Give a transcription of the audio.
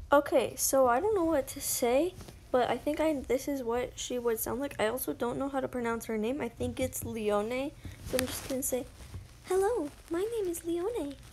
Okay, so I don't know what to say, but I think this is what she would sound like. I also don't know how to pronounce her name. I think it's Lione. So I'm just gonna say, "Hello, my name is Lione.